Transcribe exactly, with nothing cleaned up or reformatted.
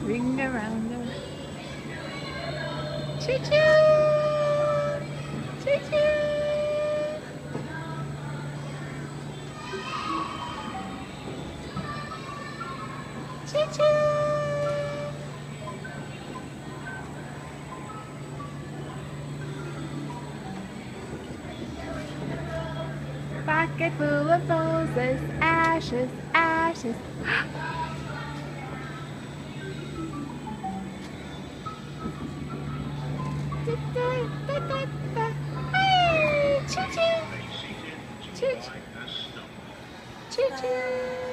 Ring around the choo choo, choo choo, choo choo. Pocket full of roses, ashes, ashes. Hey, choo choo, choo choo, choo choo.